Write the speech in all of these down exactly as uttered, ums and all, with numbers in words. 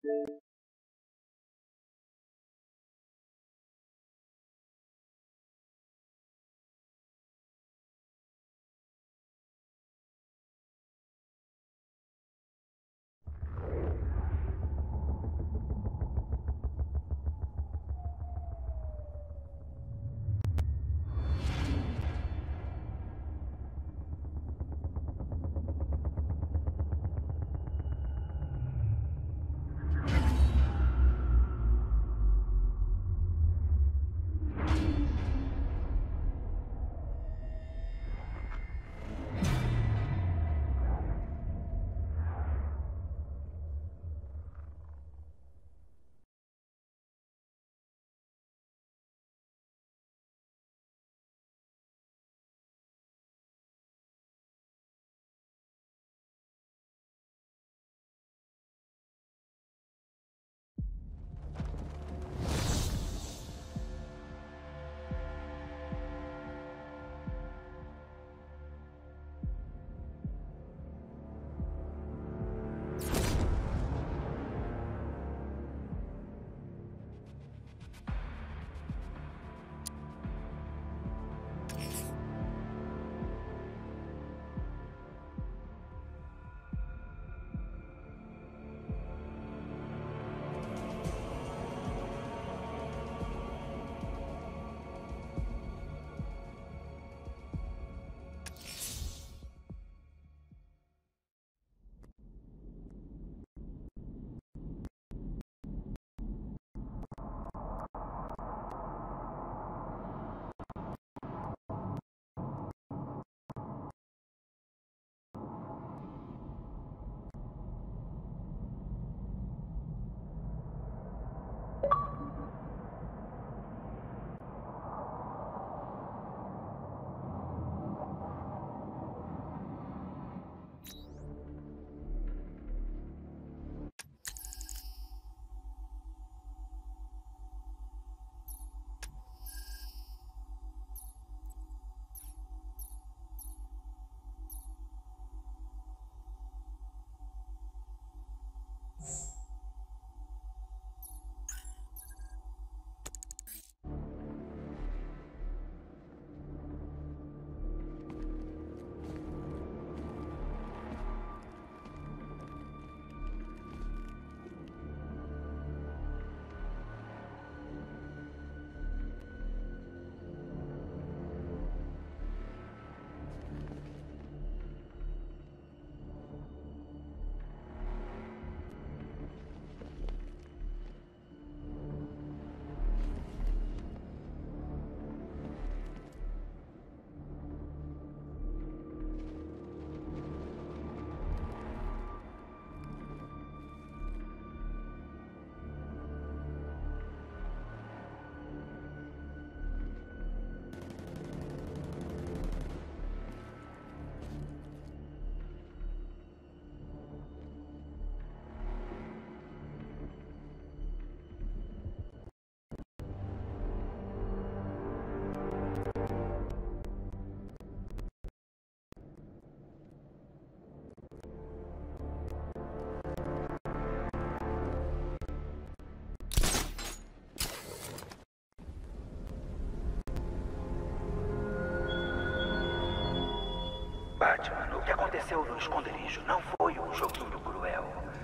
Batman, o que aconteceu no esconderijo não foi um joguinho cruel.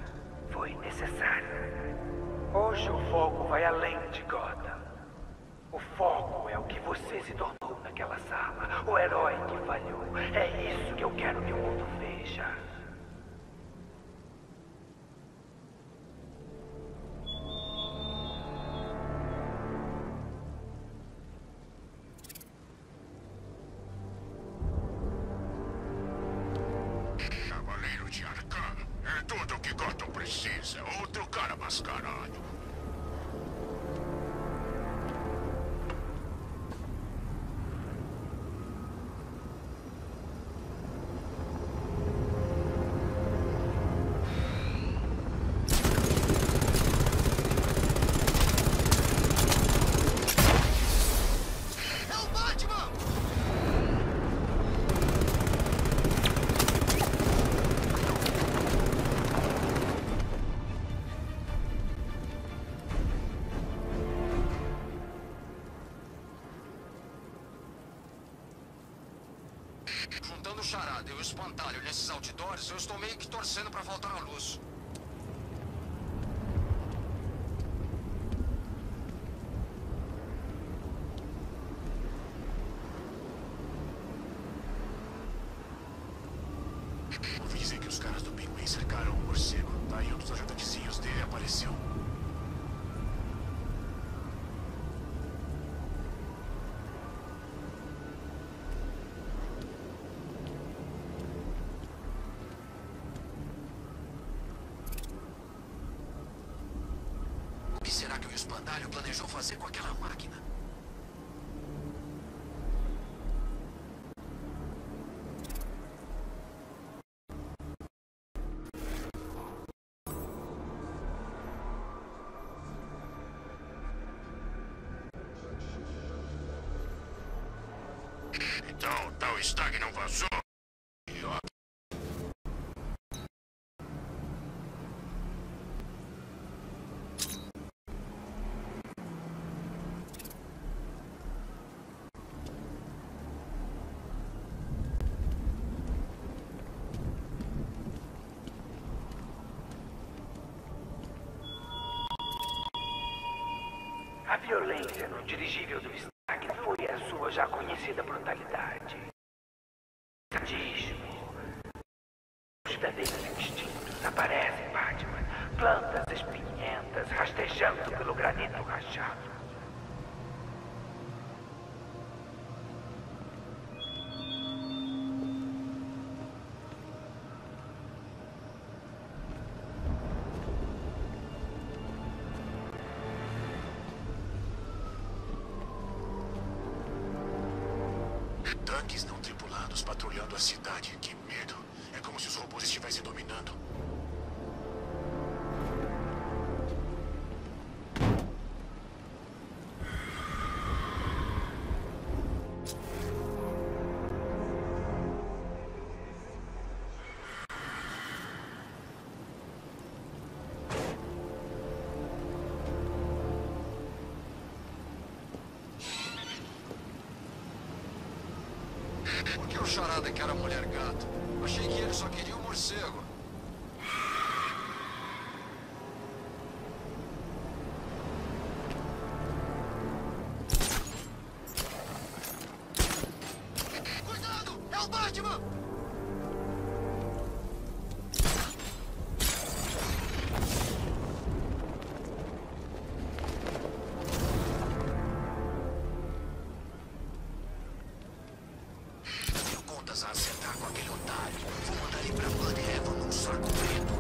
Foi necessário. Hoje o foco vai além de Gotham. O foco é o que você se tornou naquela sala. O herói que falhou. É isso que eu quero que o mundo veja. Cavaleiro de Arkham é tudo o que Gotham precisa. Outro cara mascarado. charada e o espantalho nesses outdoors, eu estou meio que torcendo pra voltar à luz. Ouvi dizer que os caras do Pinguim cercaram o morcego. Daí um dos ajudantezinhos dele apareceu. O que será que o espantalho planejou fazer com aquela máquina? Então, tal Stag não vazou? E, ó, A violência no dirigível do Stag foi a sua já conhecida brutalidade. Sadismo. Os verdadeiros instintos aparecem, Batman. Plantas espinhentas rastejando pelo granito rachado. tanques não tripulados patrulhando a cidade. Que medo. É como se os robôs estivessem dominando. Por que o charada quer a mulher gato? Achei que ele só queria o morcego. Cuidado! É o Batman! A acertar com aquele otário. Vou mandar ele pra Blood Heaven num saco preto.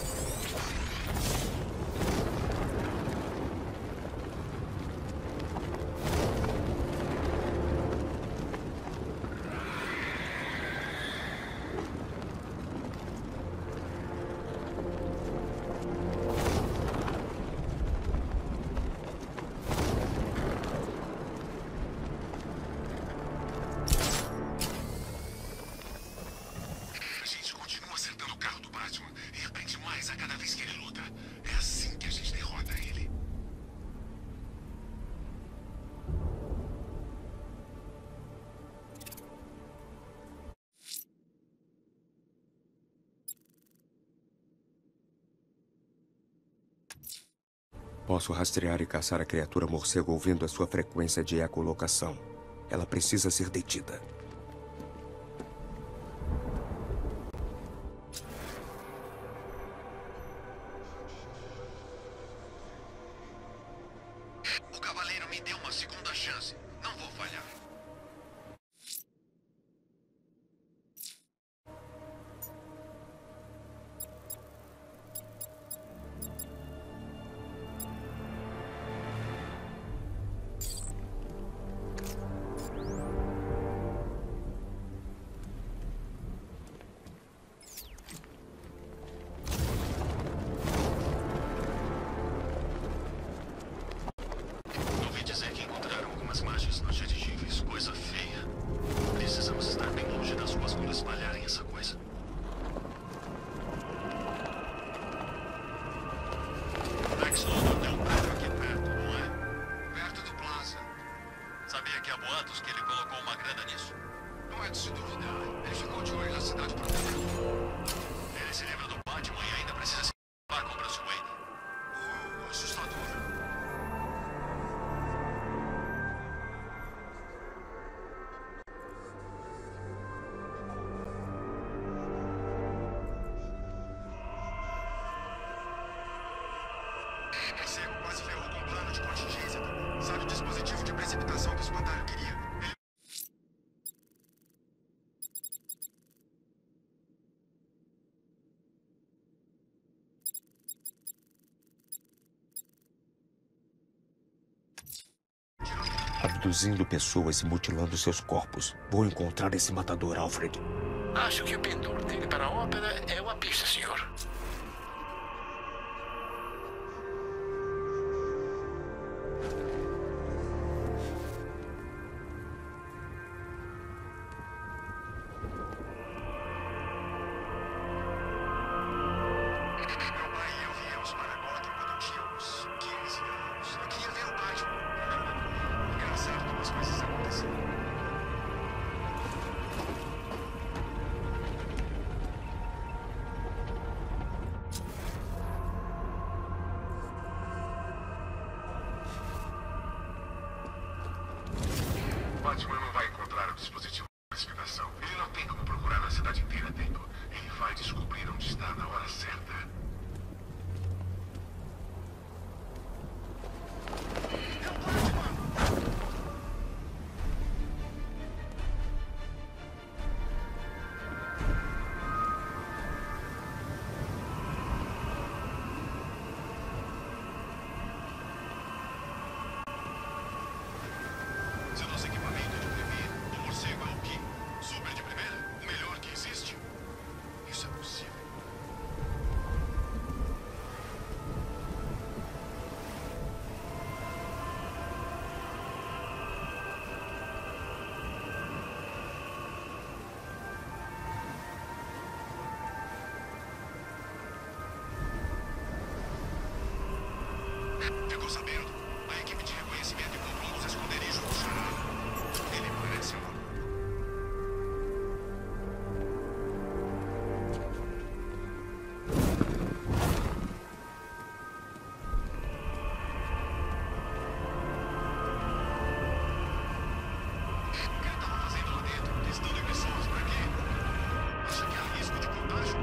Posso rastrear e caçar a criatura morcego ouvindo a sua frequência de ecolocação. Ela precisa ser detida. O cavaleiro me deu uma segunda chance. Não vou falhar. Ouvi dizer que encontraram algumas margens não dirigíveis. Coisa feia. Precisamos estar bem longe das ruas quando espalharem essa coisa. Lex Luthor tem um prédio aqui perto, não é? Perto do Plaza. Sabia que há boatos que ele colocou uma grana nisso? Não é de se duvidar. Ele ficou de olho nas Morcego quase ferrou com o plano de contingência. Sabe o dispositivo de precipitação que o espantalho queria? Ele... Abduzindo pessoas e mutilando seus corpos. Vou encontrar esse matador, Alfred. Acho que o pendor dele para a ópera é uma pista, senhor. Meu pai e eu viemos para Gotham quando eu tinha uns quinze anos. Eu queria ver o Batman. Engraçado como as coisas aconteceram. O Batman não vai encontrar o dispositivo de precipitação. Ele não tem como procurar na cidade inteira a tempo. Ele vai descobrir onde está na hora certa. Se o nosso equipamento é de primeira, o morcego é o quê? Super de primeira? O melhor que existe? Isso é possível. Ficou sabendo? A equipe de reconhecimento encontrou um dos esconderijos do charada. Ele parece um... O que ele estava fazendo lá dentro? Testando em pessoas pra quê? Acha que há risco de contágio?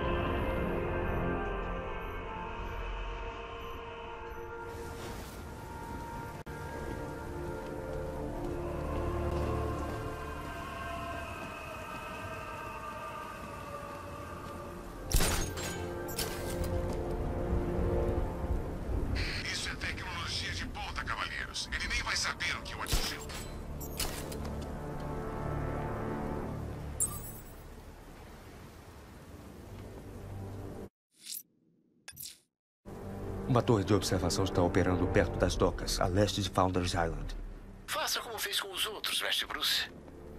Isso é tecnologia de ponta, cavalheiros. Ele nem vai saber o que o atingiu. Uma torre de observação está operando perto das docas, a leste de Founders Island. Faça como fez com os outros, mestre Bruce.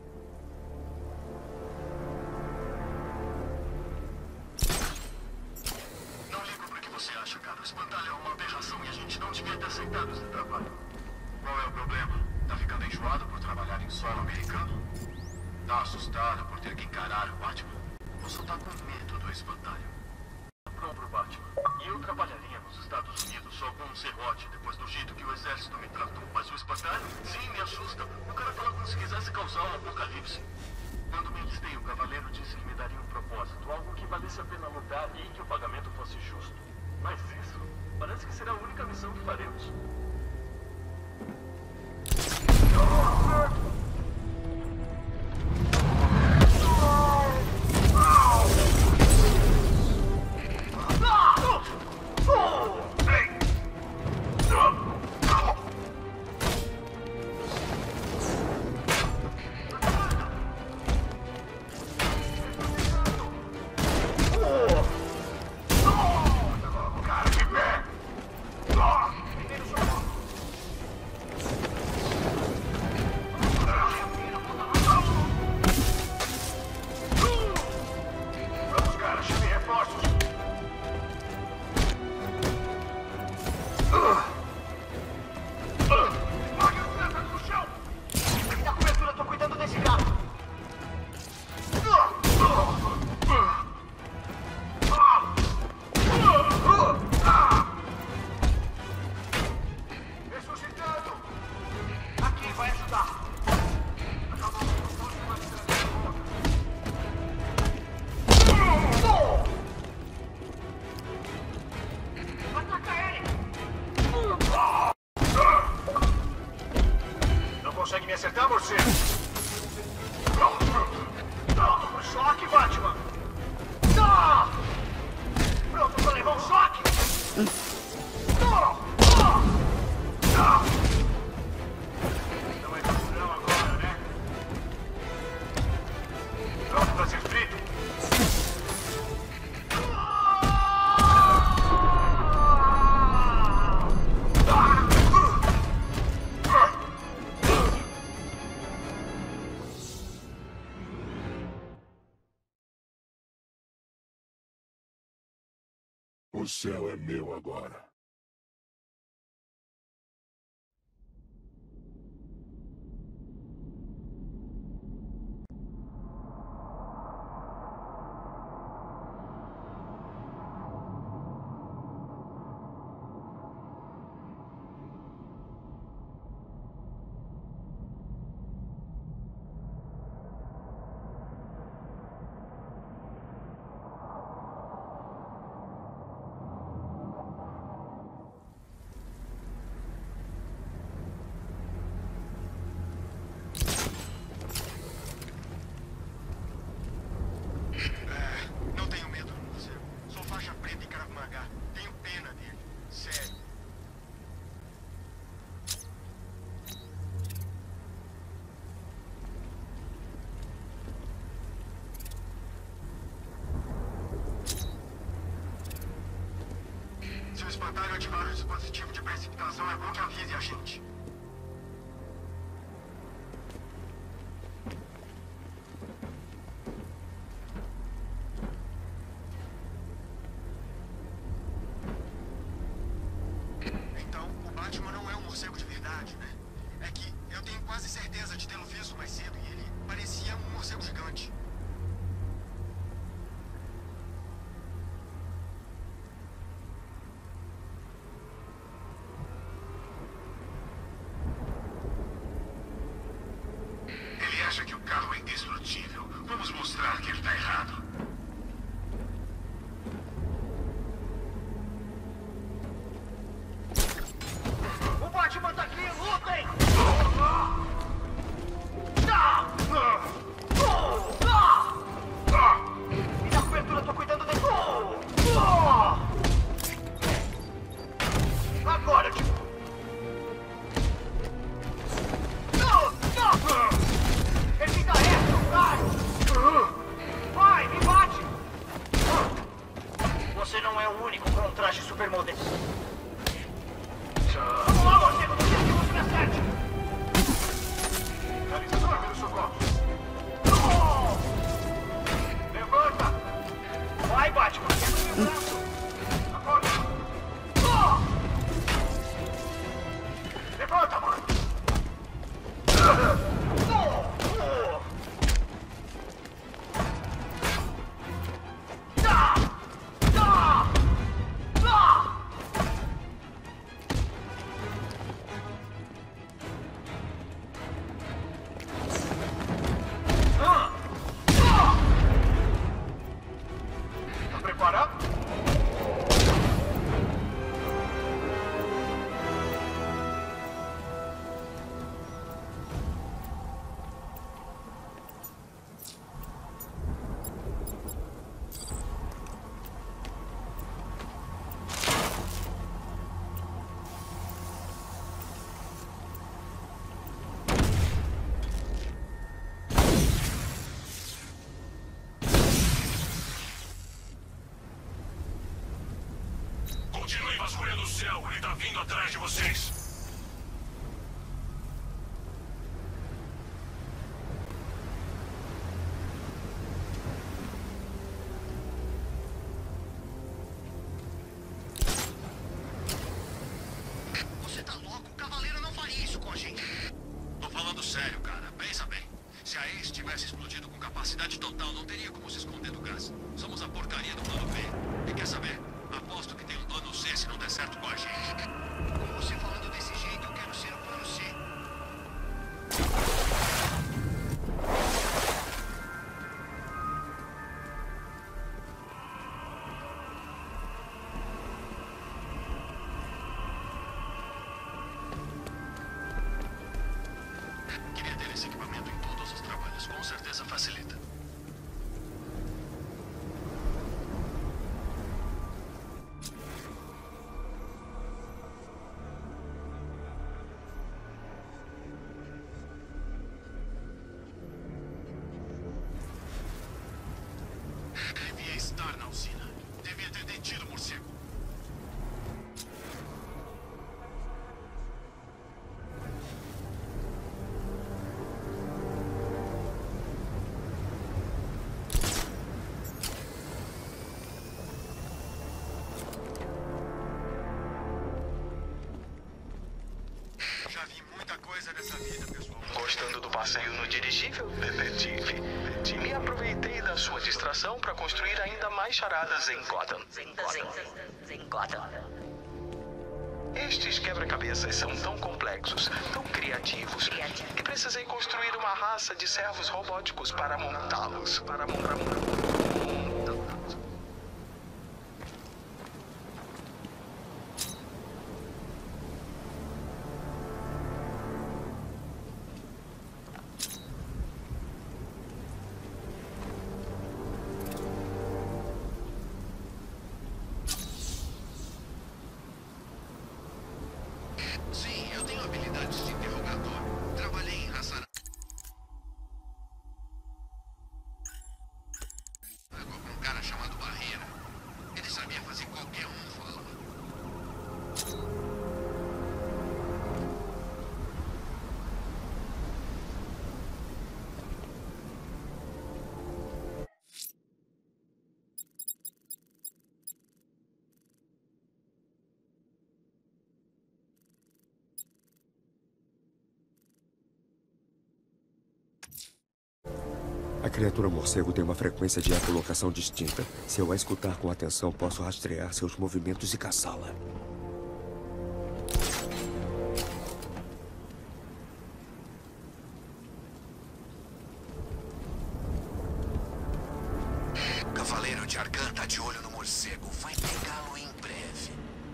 Não ligo pro que você acha, cara. O espantalho é uma aberração e a gente não devia ter aceitado esse trabalho. Qual é o problema? Tá ficando enjoado por trabalhar em solo americano? Tá assustado por ter que encarar o Batman? Ou só tá com medo do espantalho? Não pro Batman. E eu trabalharia nos Estados Unidos só com um serrote depois do jeito que o exército me tratou. Mas o espantalho, sim, me assusta. O cara fala como se quisesse causar um apocalipse. Quando me listei, o cavaleiro disse que me daria um propósito, algo que valesse a pena lutar e que o pagamento fosse justo. Mas isso parece que será a única missão que faremos. Cara, que pé! Menino, acertar, morcego. Pronto pro choque, Batman. Ah! Pronto pra levar um choque. Ah! Ah! Não é capurão agora, né? Pronto pra ser frito. O céu é meu agora. Se o espantalho ativar o dispositivo de precipitação, é bom que avise a gente. Então, o Batman não é um morcego de verdade, né? É que eu tenho quase certeza de tê-lo visto mais cedo e ele parecia um morcego gigante. Acha que o carro é indestrutível. Vamos mostrar que ele tá errado. O Batman tá aqui, lutem! Me dá cobertura, eu tô cuidando dele. Agora, tipo. Você não é o único com um traje supermoderno. Vamos lá, morcego, não deixe que você me acerte. Realizador, meus socorros. Levanta! Vai, Batman, quebra o meu braço. Acorda. Levanta, mano. Continue vasculhando o céu. Ele tá vindo atrás de vocês. Você tá louco? O Cavaleiro não faria isso com a gente. Tô falando sério, cara. Pensa bem. Se a Ace tivesse explodido com capacidade total, não teria como se esconder do gás. Somos a porcaria do plano B. E quer saber? Aposto que tem um plano C se não der certo com a gente. Com você falando desse jeito, eu quero ser o plano C. Queria coisa dessa vida, pessoal. Gostando do passeio no dirigível, detetive? Me aproveitei da sua distração para construir ainda mais charadas em Gotham. Em Gotham. Estes quebra-cabeças são tão complexos, tão criativos, que precisei construir uma raça de servos robóticos para montá-los. Para montar. Sim, eu tenho habilidades de interrogador. Trabalhei em raça... com um cara chamado Barreira. Ele sabia fazer qualquer um falar. A criatura morcego tem uma frequência de ecolocação distinta. Se eu a escutar com atenção, posso rastrear seus movimentos e caçá-la. O Cavaleiro de Arcan tá de olho no morcego. Vai pegá-lo em breve.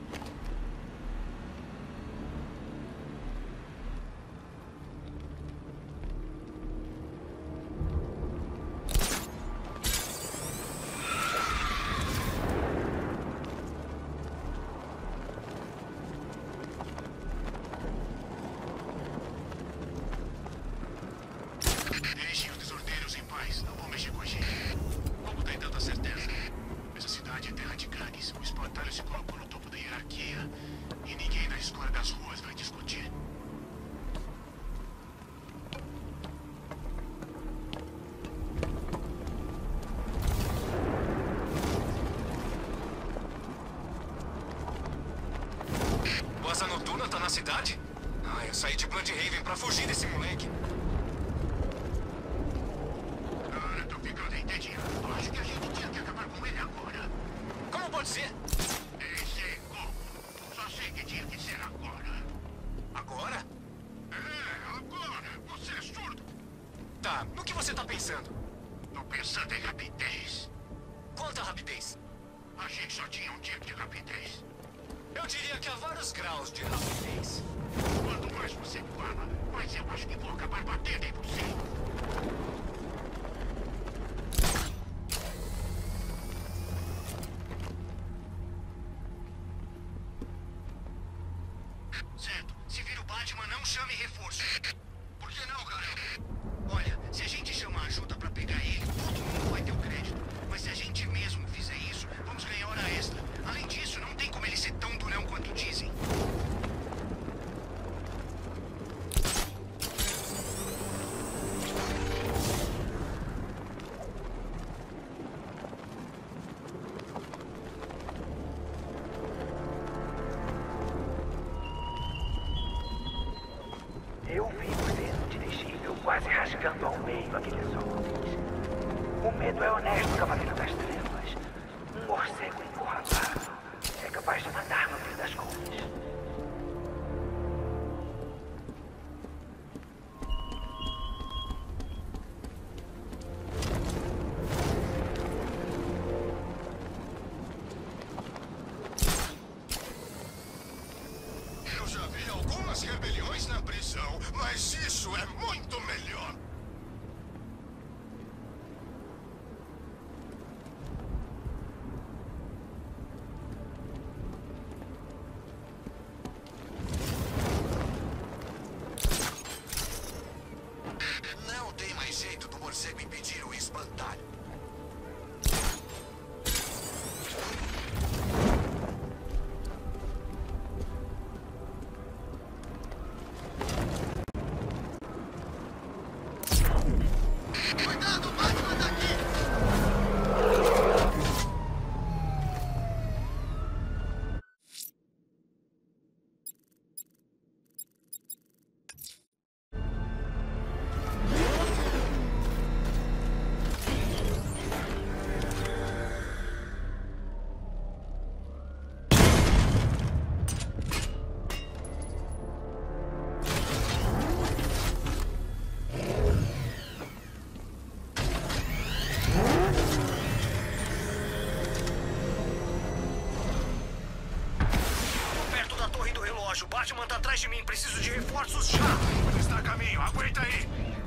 Deixem os desordeiros em paz. Não vão mexer com a gente. Como tem tanta certeza? Essa cidade é terra de gangues. O espantalho se colocou no topo da hierarquia. E ninguém na escola das ruas vai discutir. O Asa Noturna tá na cidade? Ah, eu saí de Bloodhaven pra fugir desse moleque. Cara, tô ficando entedido. Acho que a gente tinha que acabar com ele agora. Como pode ser? Nem sei como. Só sei que tinha que ser agora. Agora? É, agora. Você é surdo. Tá, no que você tá pensando? Tô pensando em rapidez. Quanta rapidez? A gente só tinha um tipo de rapidez. Eu diria que há vários graus de rapidez. Quanto mais você fala, mais eu acho que vou acabar batendo em você. Certo. Se vir o Batman, não chame reforço. Por que não, cara? Olha, se a gente chamar ajuda pra pegar ele, todo mundo vai ter o crédito. Mas se a gente mesmo fizer isso, vamos ganhar hora extra. Além disso, não tem como ele ser tão durão quanto dizem. Eu vi você no dirigível, quase rasgando ao meio aqueles homens. O medo é honesto, Cavaleiro das Trevas. Um morcego encurralado é capaz de matar no fim das contas. Eu já vi algumas rebeliões na prisão, mas isso é muito melhor. Não tem mais jeito do morcego impedir o espantalho. O Batman tá atrás de mim. Preciso de reforços já. Está a caminho. Aguenta aí.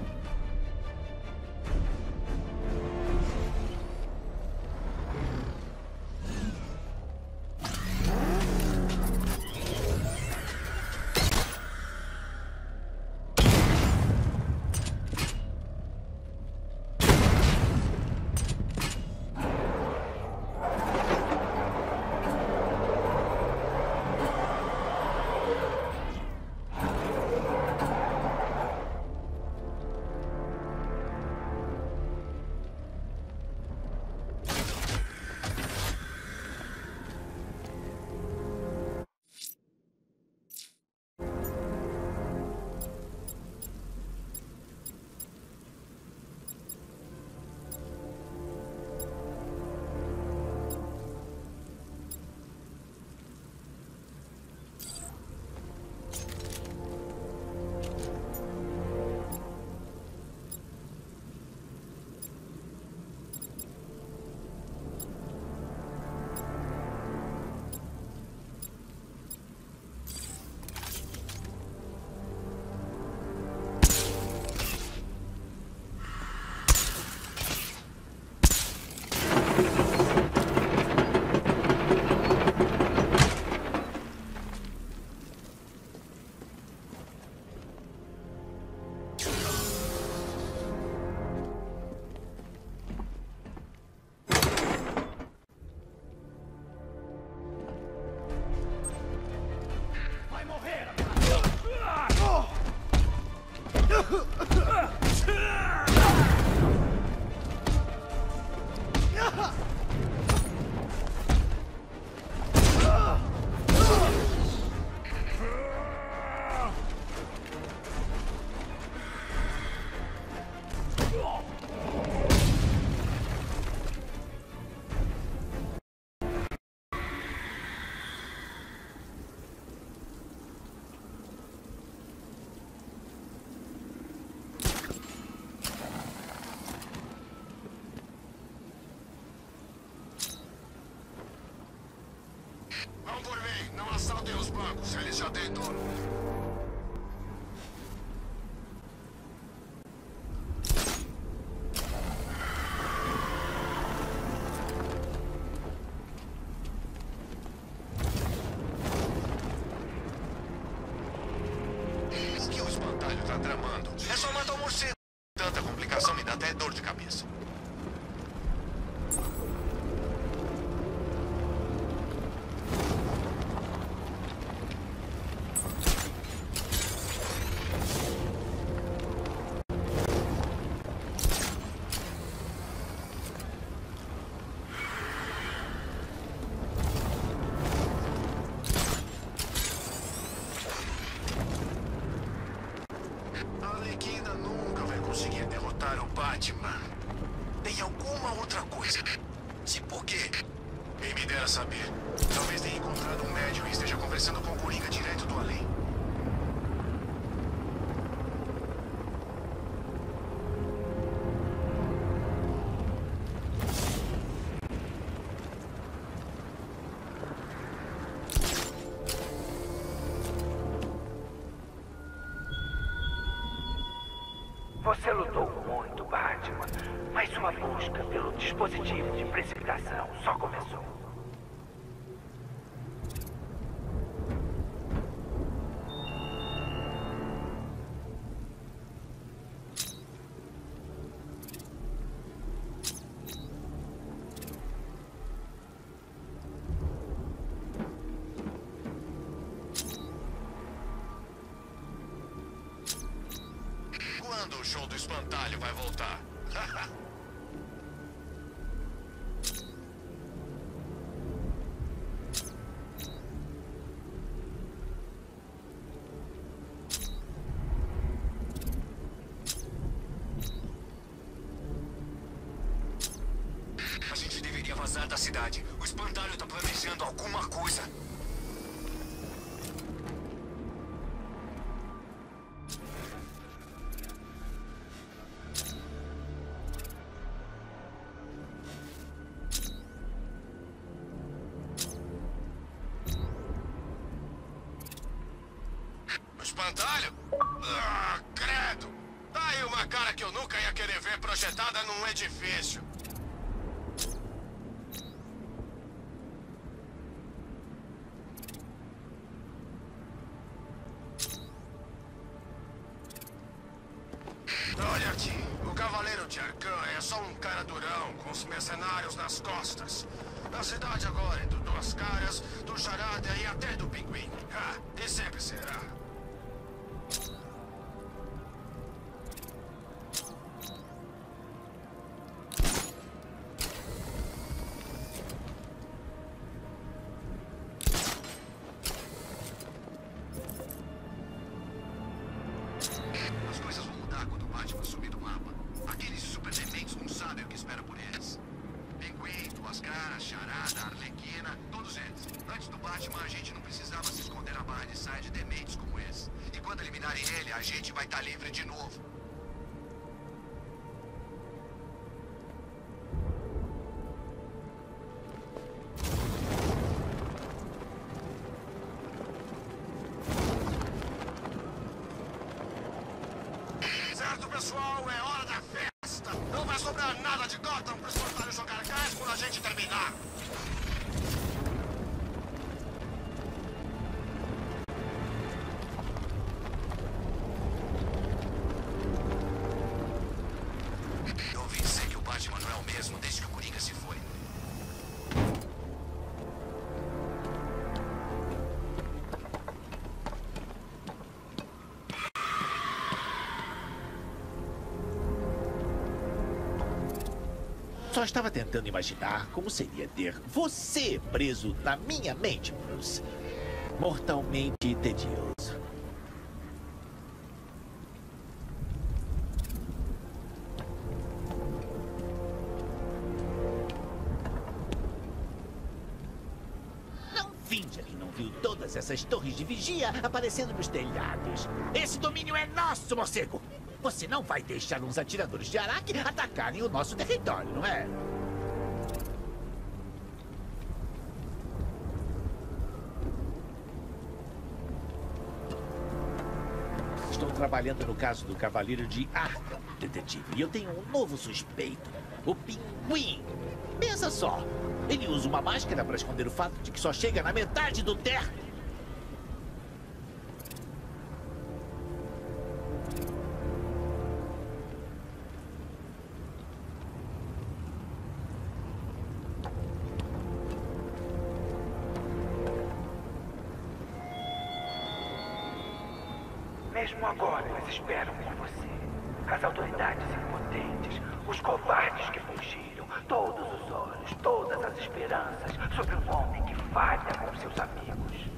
Vão por mim. Não assaltem os bancos. Eles já têm dono. O que o espantalho tá tramando? É só matar o morcego. Tanta complicação me dá até dor de cabeça. A Arlequina nunca vai conseguir derrotar o Batman. Tem alguma outra coisa. Se por quê? Quem me dera saber. Talvez tenha encontrado um médium e esteja conversando com o Coringa direto do além. Você lutou muito, Batman, mas sua busca pelo dispositivo de precipitação só começou. Quando o show do espantalho vai voltar? A gente deveria vazar da cidade. O espantalho tá planejando alguma coisa. espantalho? Ah, credo! Tá aí uma cara que eu nunca ia querer ver projetada num edifício. Olha aqui, o Cavaleiro de Arcan é só um cara durão com os mercenários nas costas. A cidade agora é do Duas Caras, do Charada e até do Pinguim. Ah, e sempre será. As coisas vão mudar quando o Batman subir do mapa. Aqueles super dementes não sabem o que espera por eles. Pinguim, Duas Caras, Charada, Arlequina, todos eles. Antes do Batman, a gente não precisava se esconder na barra de saia de dementes como esse. E quando eliminarem ele, a gente vai estar livre de novo. Certo, pessoal, é hora da festa. Não vai sobrar nada de Gotham para os espantalhos jogar gás quando a gente terminar. Eu ouvi dizer que o Batman não é o mesmo desde que o Coringa se foi. Só estava tentando imaginar como seria ter você preso na minha mente, Bruce. Mortalmente tedioso. Não finja que não viu todas essas torres de vigia aparecendo nos telhados. Esse domínio é nosso, morcego! Você não vai deixar uns atiradores de Araque atacarem o nosso território, não é? Estou trabalhando no caso do Cavaleiro de Arkham, detetive, e eu tenho um novo suspeito, o Pinguim. Pensa só, ele usa uma máscara para esconder o fato de que só chega na metade do terno. Mesmo agora, eles esperam por você. As autoridades impotentes, os covardes que fugiram, todos os olhos, todas as esperanças sobre um homem que falha com seus amigos.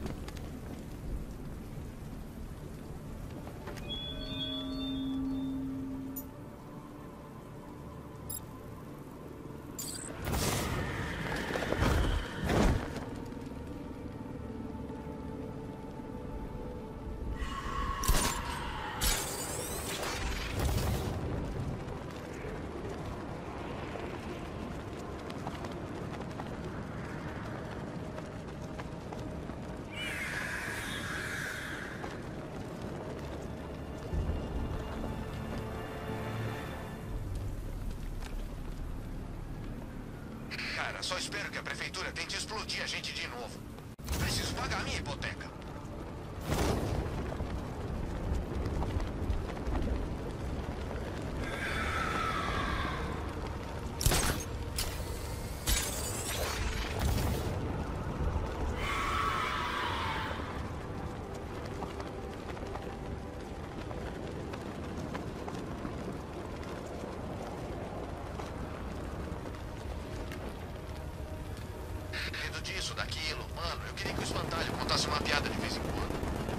Cara, só espero que a prefeitura tente explodir a gente de novo. Preciso pagar a minha hipoteca. Medo disso, daquilo. Mano, eu queria que o espantalho contasse uma piada de vez em quando.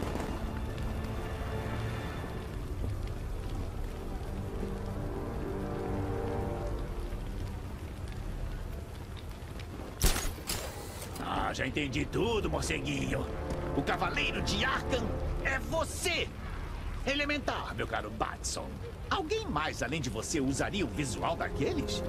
Ah, já entendi tudo, morceguinho. O Cavaleiro de Arkham é você! Elementar, meu caro Batson. Alguém mais além de você usaria o visual daqueles?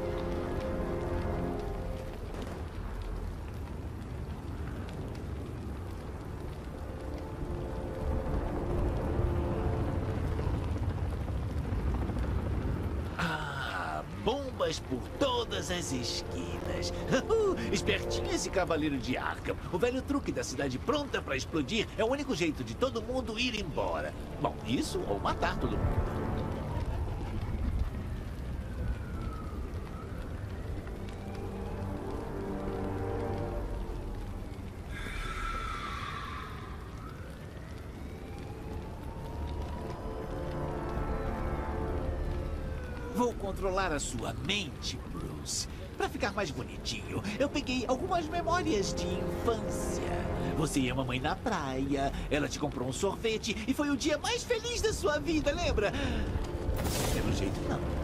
bombas por todas as esquinas. Espertinho esse Cavaleiro de Arkham. O velho truque da cidade pronta pra explodir é o único jeito de todo mundo ir embora. Bom, isso ou matar todo mundo. Vou controlar a sua mente, Bruce. Pra ficar mais bonitinho, eu peguei algumas memórias de infância. Você e a mamãe na praia, ela te comprou um sorvete e foi o dia mais feliz da sua vida, lembra? Pelo jeito, não.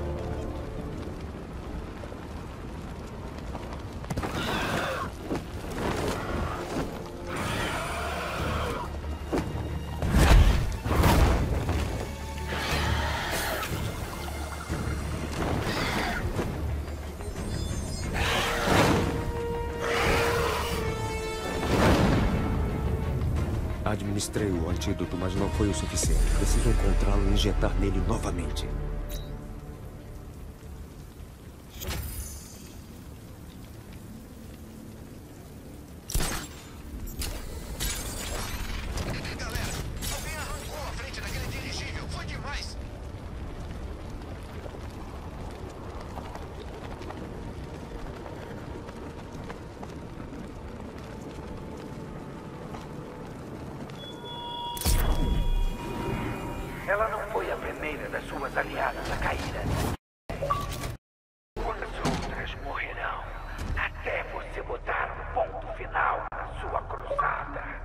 Administrei o antídoto, mas não foi o suficiente. Preciso encontrá-lo e injetar nele novamente. Galera, alguém arrancou a frente daquele dirigível. Foi demais. Ela não foi a primeira das suas aliadas a cair. As outras morrerão até você botar um ponto final na sua cruzada.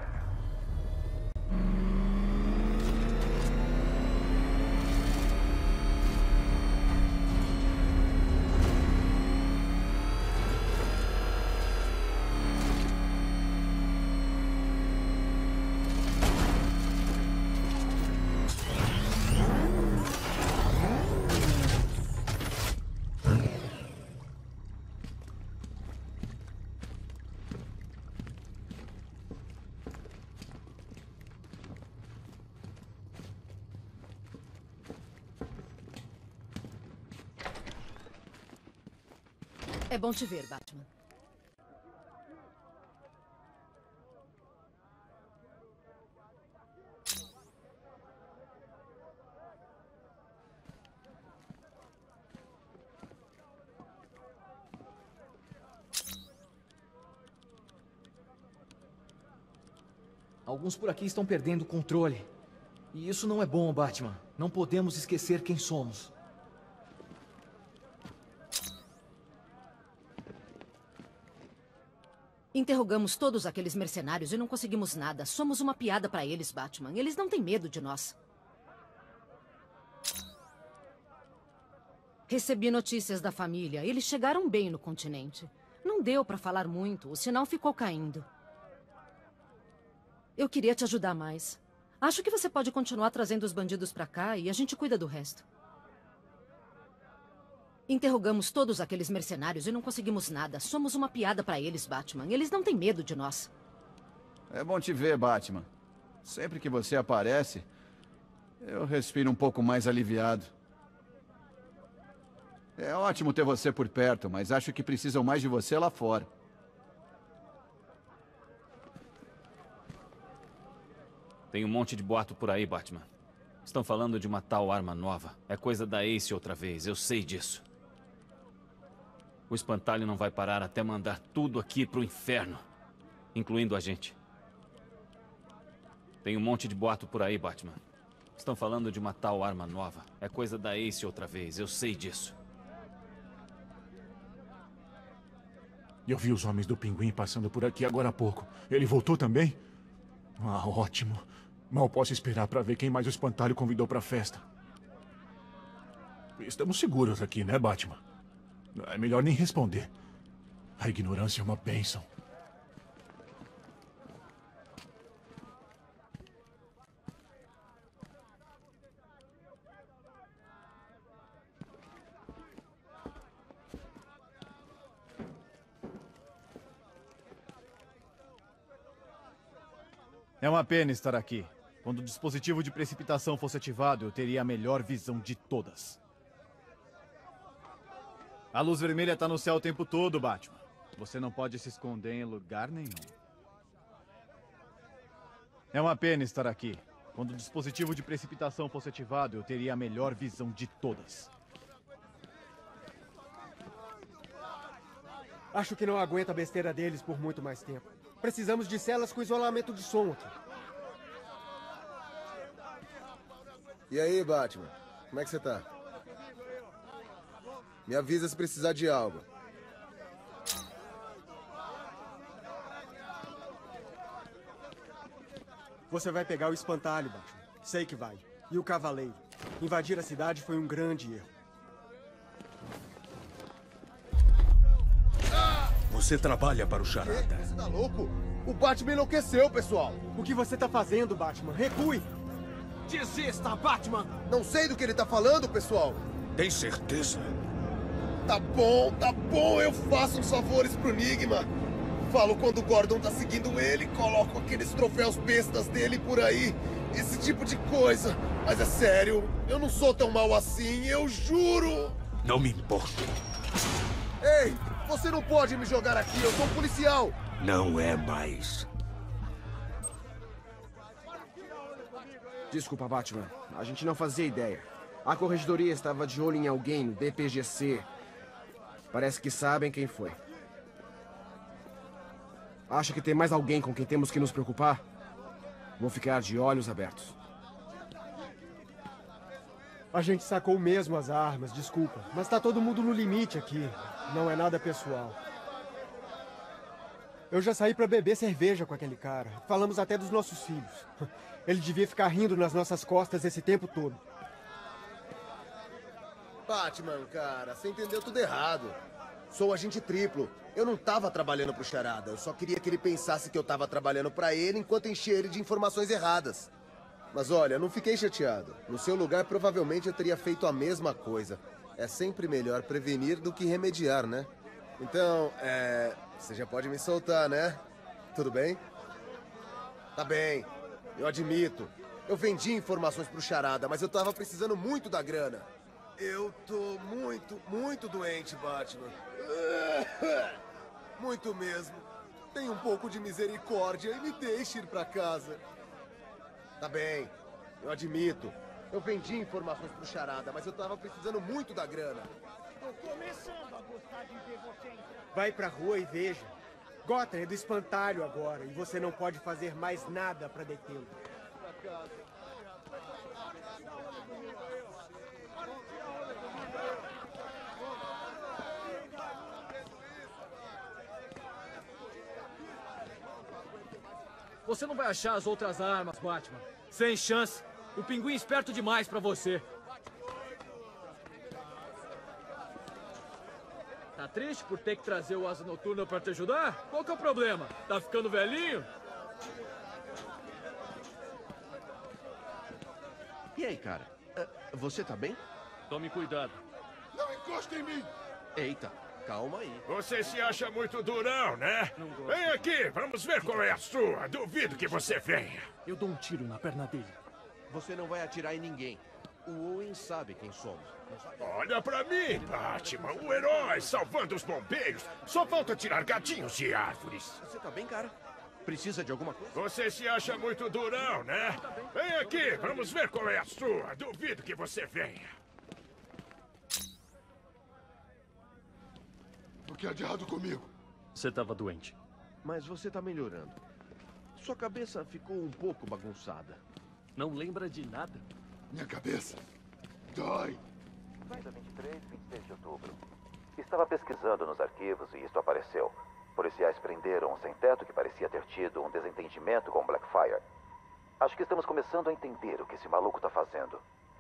É bom te ver, Batman. Alguns por aqui estão perdendo o controle. E isso não é bom, Batman. Não podemos esquecer quem somos. Interrogamos todos aqueles mercenários e não conseguimos nada. Somos uma piada pra eles, Batman. Eles não têm medo de nós. Recebi notícias da família. Eles chegaram bem no continente. Não deu pra falar muito. O sinal ficou caindo. Eu queria te ajudar mais. Acho que você pode continuar trazendo os bandidos pra cá e a gente cuida do resto. Interrogamos todos aqueles mercenários e não conseguimos nada. Somos uma piada pra eles, Batman. Eles não têm medo de nós. É bom te ver, Batman. Sempre que você aparece, eu respiro um pouco mais aliviado. É ótimo ter você por perto, mas acho que precisam mais de você lá fora. Tem um monte de boato por aí, Batman. Estão falando de uma tal arma nova. É coisa da Ace outra vez, eu sei disso. O espantalho não vai parar até mandar tudo aqui pro inferno. Incluindo a gente. Tem um monte de boato por aí, Batman. Estão falando de uma tal arma nova. É coisa da Ace outra vez, eu sei disso. Eu vi os homens do Pinguim passando por aqui agora há pouco. Ele voltou também? Ah, ótimo. Mal posso esperar para ver quem mais o espantalho convidou para a festa. Estamos seguros aqui, né, Batman? É melhor nem responder. A ignorância é uma bênção. É uma pena estar aqui. Quando o dispositivo de precipitação fosse ativado, eu teria a melhor visão de todas. A luz vermelha tá no céu o tempo todo, Batman. Você não pode se esconder em lugar nenhum. É uma pena estar aqui. Quando o dispositivo de precipitação fosse ativado, eu teria a melhor visão de todas. Acho que não aguenta a besteira deles por muito mais tempo. Precisamos de celas com isolamento de som aqui. E aí, Batman? Como é que você tá? Me avisa se precisar de algo. Você vai pegar o espantalho, Batman. Sei que vai. E o cavaleiro. Invadir a cidade foi um grande erro. Você trabalha para o Charada. Você tá louco? O Batman enlouqueceu, pessoal. O que você tá fazendo, Batman? Recue! Desista, Batman! Não sei do que ele tá falando, pessoal. Tem certeza? Tá bom, tá bom. Eu faço uns favores pro Enigma. Falo quando o Gordon tá seguindo ele, coloco aqueles troféus bestas dele por aí. Esse tipo de coisa. Mas é sério, eu não sou tão mal assim, eu juro. Não me importo. Ei, você não pode me jogar aqui, eu sou um policial. Não é mais. Desculpa, Batman. A gente não fazia ideia. A corregedoria estava de olho em alguém no D P G C. Parece que sabem quem foi. Acha que tem mais alguém com quem temos que nos preocupar? Vou ficar de olhos abertos. A gente sacou mesmo as armas, desculpa. Mas tá todo mundo no limite aqui. Não é nada pessoal. Eu já saí pra beber cerveja com aquele cara. Falamos até dos nossos filhos. Ele devia ficar rindo nas nossas costas esse tempo todo. Batman, cara, você entendeu tudo errado. Sou agente triplo. Eu não tava trabalhando pro Charada. Eu só queria que ele pensasse que eu tava trabalhando pra ele enquanto enchia ele de informações erradas. Mas olha, não fiquei chateado. No seu lugar, provavelmente eu teria feito a mesma coisa. É sempre melhor prevenir do que remediar, né? Então, é... você já pode me soltar, né? Tudo bem? Tá bem. Eu admito. Eu vendi informações pro Charada, mas eu tava precisando muito da grana. Eu tô muito, muito doente, Batman. Muito mesmo. Tenha um pouco de misericórdia e me deixe ir pra casa. Tá bem, eu admito. Eu vendi informações pro Charada, mas eu tava precisando muito da grana. Tô começando a gostar de ver você entrar. Vai pra rua e veja. Gotham é do espantalho agora, e você não pode fazer mais nada pra detê-lo. Você não vai achar as outras armas, Batman. Sem chance. O Pinguim é esperto demais pra você. Tá triste por ter que trazer o Asa Noturna pra te ajudar? Qual que é o problema? Tá ficando velhinho? E aí, cara? Uh, você tá bem? Tome cuidado. Não encosta em mim! Eita, calma aí. Você se acha muito durão, né? Vem aqui, vamos ver qual é a sua. Duvido que você venha. Eu dou um tiro na perna dele. Você não vai atirar em ninguém. O Owen sabe quem somos. Olha pra mim, Batman, o herói salvando os bombeiros. Só falta tirar gatinhos de árvores. Você tá bem, cara? Precisa de alguma coisa? Você se acha muito durão, né? Vem aqui, vamos ver qual é a sua. Duvido que você venha. O que há de errado comigo? Você estava doente. Mas você tá melhorando. Sua cabeça ficou um pouco bagunçada. Não lembra de nada? Minha cabeça dói. vinte e três, vinte e seis de outubro. Estava pesquisando nos arquivos e isto apareceu. Policiais prenderam um sem-teto que parecia ter tido um desentendimento com Blackfire. Acho que estamos começando a entender o que esse maluco está fazendo.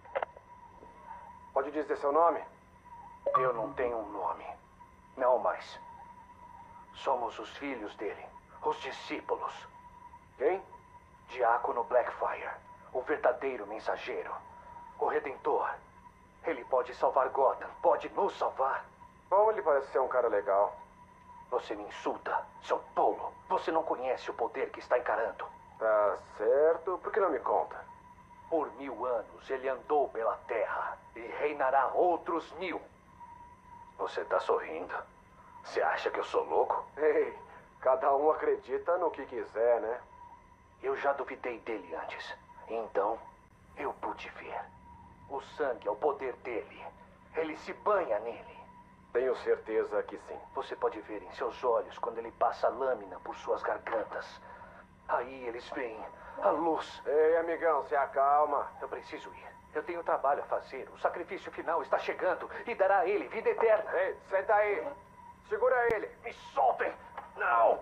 Pode dizer seu nome? Eu não tenho um nome. Não mais. Somos os filhos dele. Os discípulos. Quem? Diácono Blackfire. O verdadeiro mensageiro. O Redentor. Ele pode salvar Gotham. Pode nos salvar. Bom, ele parece ser um cara legal. Você me insulta, seu tolo. Você não conhece o poder que está encarando. Tá certo. Por que não me conta? Por mil anos ele andou pela Terra. E reinará outros mil. Você tá sorrindo. Você acha que eu sou louco? Ei, cada um acredita no que quiser, né? Eu já duvidei dele antes. Então, eu pude ver. O sangue é o poder dele. Ele se banha nele. Tenho certeza que sim. Você pode ver em seus olhos quando ele passa a lâmina por suas gargantas. Aí eles veem a luz. Ei, amigão, se acalma. Eu preciso ir. Eu tenho trabalho a fazer. O sacrifício final está chegando e dará a ele vida eterna. Ei, senta aí. Segura ele. Me soltem. Não!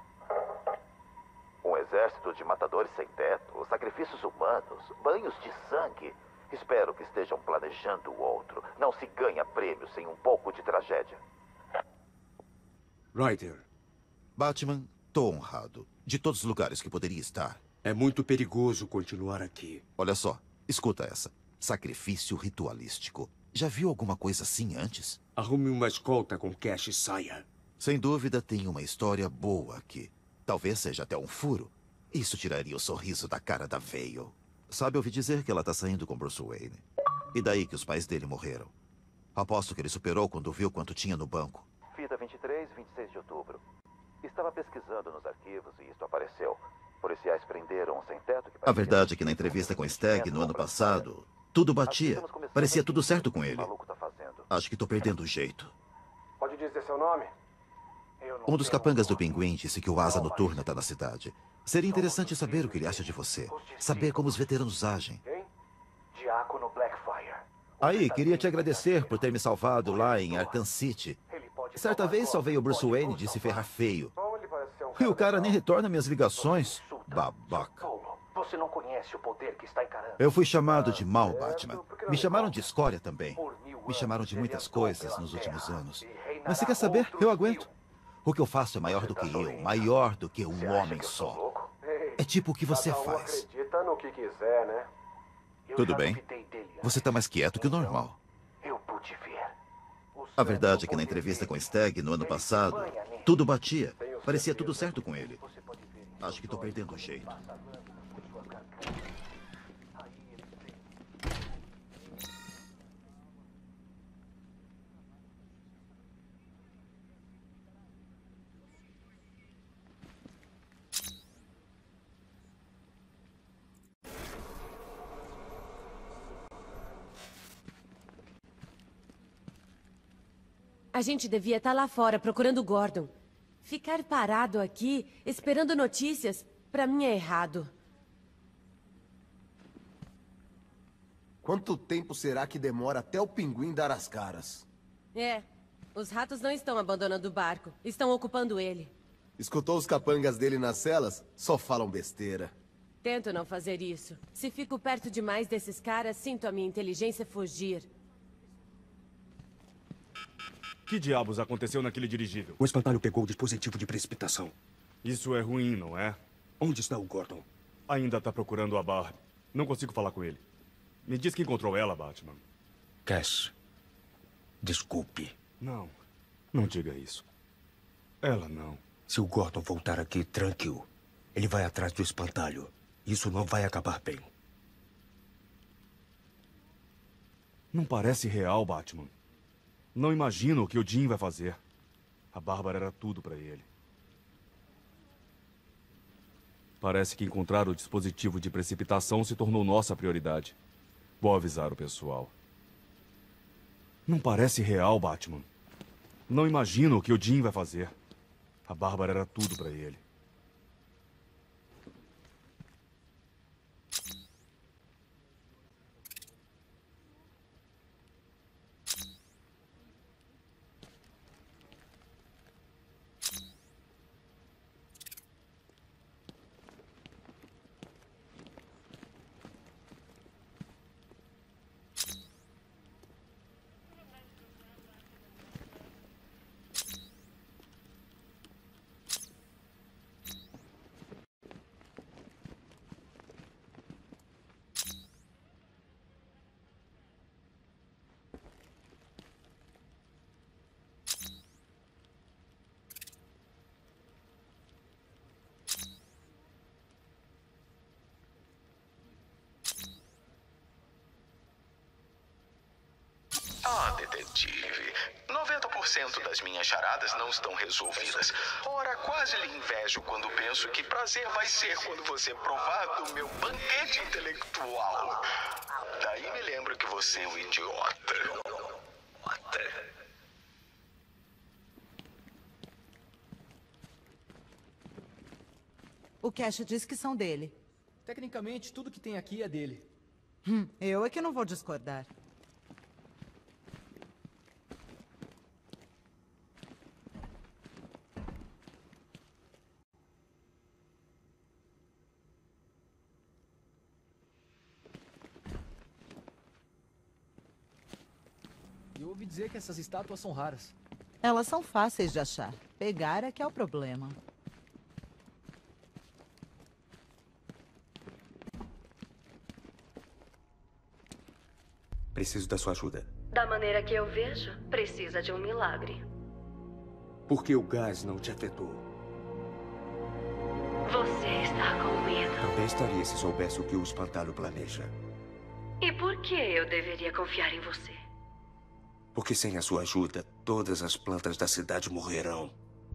Um exército de matadores sem teto, sacrifícios humanos, banhos de sangue. Espero que estejam planejando o outro. Não se ganha prêmio sem um pouco de tragédia. Ryder. Batman, tô honrado. De todos os lugares que poderia estar. É muito perigoso continuar aqui. Olha só, escuta essa. Sacrifício ritualístico. Já viu alguma coisa assim antes? Arrume uma escolta com Cash e saia. Sem dúvida tem uma história boa aqui. Talvez seja até um furo. Isso tiraria o sorriso da cara da Vale. Sabe, ouvi dizer que ela tá saindo com Bruce Wayne. E daí que os pais dele morreram? Aposto que ele superou quando viu quanto tinha no banco. Fita vinte e três, vinte e seis de outubro. Estava pesquisando nos arquivos e isto apareceu. Policiais prenderam um sem-teto que... A verdade é que na entrevista com Stagg no ano passado, tudo batia. Parecia tudo certo com ele. Acho que tô perdendo o jeito. Pode dizer seu nome? Um dos capangas do Pinguim disse que o Asa Noturna tá na cidade. Seria interessante saber o que ele acha de você. Saber como os veteranos agem. Quem? Diácono Blackfire. Aí, queria te agradecer por ter me salvado lá em Arkham City. Certa vez salvei o Bruce Wayne de se ferrar feio. E o cara nem retorna minhas ligações. Babaca. Você não conhece o poder que está encarando. Eu fui chamado de mal, Batman. Me chamaram de escória também. Me chamaram de muitas coisas nos últimos anos. Mas você quer saber? Eu aguento. O que eu faço é maior do que eu, maior do que um homem só. É tipo o que você faz. Acredita no que quiser, né? Tudo bem. Você tá mais quieto que o normal. Eu pude ver. A verdade é que na entrevista com Stagg no ano passado, tudo batia. Parecia tudo certo com ele. Acho que tô perdendo o jeito. A gente devia estar lá fora procurando o Gordon. Ficar parado aqui, esperando notícias, pra mim é errado. Quanto tempo será que demora até o Pinguim dar as caras? É, os ratos não estão abandonando o barco, estão ocupando ele. Escutou os capangas dele nas celas? Só falam besteira. Tento não fazer isso. Se fico perto demais desses caras, sinto a minha inteligência fugir. Que diabos aconteceu naquele dirigível? O espantalho pegou o dispositivo de precipitação. Isso é ruim, não é? Onde está o Gordon? Ainda está procurando a Barbie. Não consigo falar com ele. Me diz que encontrou ela, Batman. Cash, desculpe. Não, não diga isso. Ela não. Se o Gordon voltar aqui, tranque-o. Ele vai atrás do espantalho. Isso não vai acabar bem. Não parece real, Batman. Não imagino o que o Jim vai fazer. A Bárbara era tudo para ele. Parece que encontrar o dispositivo de precipitação se tornou nossa prioridade. Vou avisar o pessoal. Não parece real, Batman. Não imagino o que o Jim vai fazer. A Bárbara era tudo para ele. Ah, detetive. noventa por cento das minhas charadas não estão resolvidas. Ora, quase lhe invejo quando penso que prazer vai ser quando você provar do meu banquete intelectual. Daí me lembro que você é um idiota. O Cash diz que são dele. Tecnicamente, tudo que tem aqui é dele. Hum, eu é que não vou discordar. Eu ouvi dizer que essas estátuas são raras. Elas são fáceis de achar. Pegar é que é o problema. Preciso da sua ajuda. Da maneira que eu vejo, precisa de um milagre. Por que o gás não te afetou? Você está com medo. Também estaria se soubesse o que o espantalho planeja. E por que eu deveria confiar em você? Porque sem a sua ajuda, todas as plantas da cidade morrerão.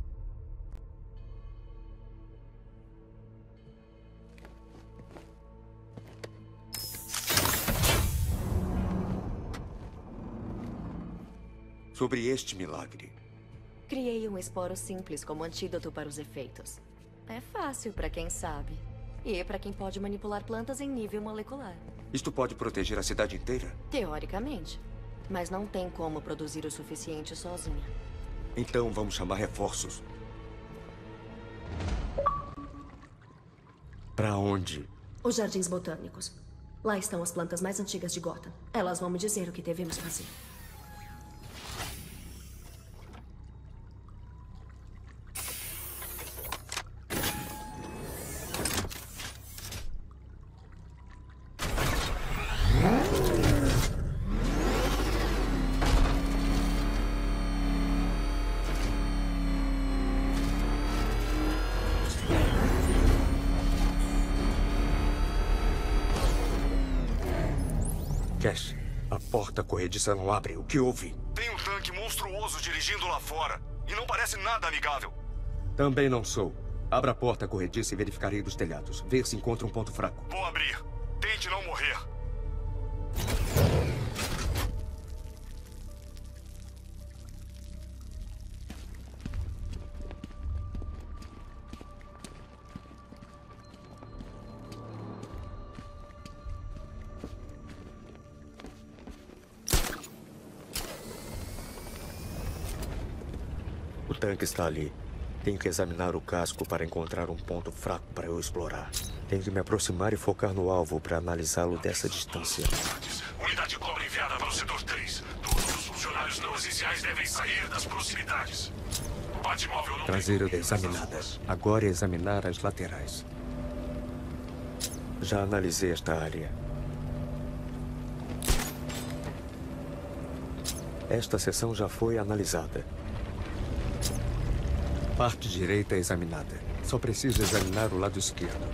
Sobre este milagre. Criei um esporo simples como antídoto para os efeitos. É fácil para quem sabe. E para quem pode manipular plantas em nível molecular. Isto pode proteger a cidade inteira? Teoricamente. Mas não tem como produzir o suficiente sozinha. Então vamos chamar reforços. Para onde? Os Jardins Botânicos. Lá estão as plantas mais antigas de Gotham. Elas vão me dizer o que devemos fazer. Cash, a porta corrediça não abre. O que houve? Tem um tanque monstruoso dirigindo lá fora. E não parece nada amigável. Também não sou. Abra a porta corrediça e verificarei dos telhados. Ver se encontra um ponto fraco. Vou abrir. Tente não morrer. O tanque está ali. Tenho que examinar o casco para encontrar um ponto fraco para eu explorar. Tenho que me aproximar e focar no alvo para analisá-lo dessa distância. Unidade Cobra enviada para o setor três. Todos os funcionários não essenciais devem sair das proximidades. O Batmóvel não Traseira examinada. Agora é examinar as laterais. Já analisei esta área. Esta seção já foi analisada. Parte direita examinada. Só preciso examinar o lado esquerdo.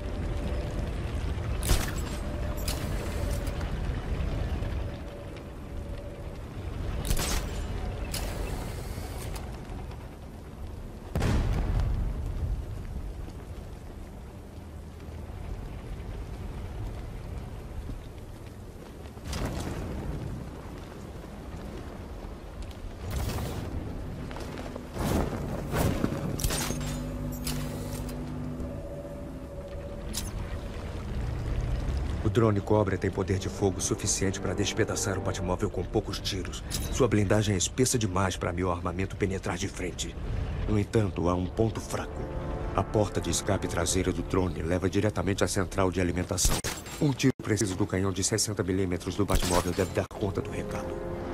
O drone Cobra tem poder de fogo suficiente para despedaçar o Batmóvel com poucos tiros. Sua blindagem é espessa demais para meu armamento penetrar de frente. No entanto, há um ponto fraco. A porta de escape traseira do drone leva diretamente à central de alimentação. Um tiro preciso do canhão de sessenta milímetros do Batmóvel deve dar conta do recado.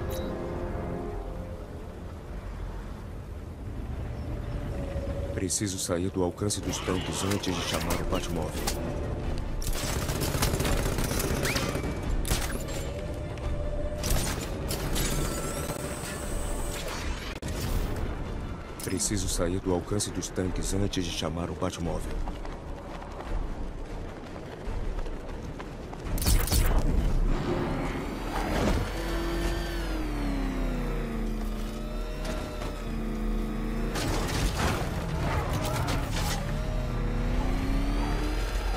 Preciso sair do alcance dos tanques antes de chamar o Batmóvel. Preciso sair do alcance dos tanques antes de chamar o Batmóvel.